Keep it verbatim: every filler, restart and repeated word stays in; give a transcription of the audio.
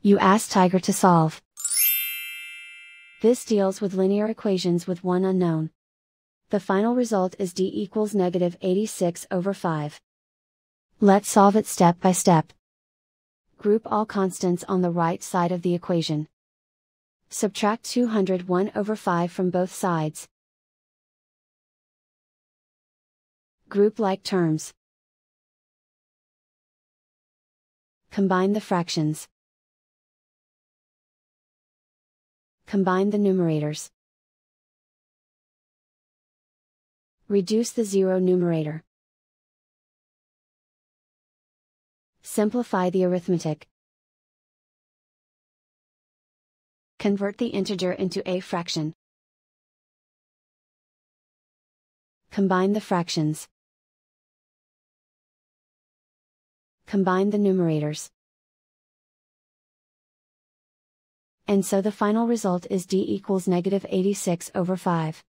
You ask Tiger to solve. This deals with linear equations with one unknown. The final result is d equals negative eighty-six over five. Let's solve it step by step. Group all constants on the right side of the equation. Subtract two hundred one over five from both sides. Group like terms. Combine the fractions. Combine the numerators. Reduce the zero numerator. Simplify the arithmetic. Convert the integer into a fraction. Combine the fractions. Combine the numerators. And so the final result is d equals negative eighty-six over five.